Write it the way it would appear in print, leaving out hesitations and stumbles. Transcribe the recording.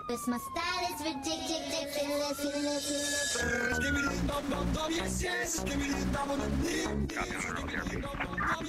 Cause my style is ridiculous. Give me the dum dum dum, yes yes. Give me the dum dum dum.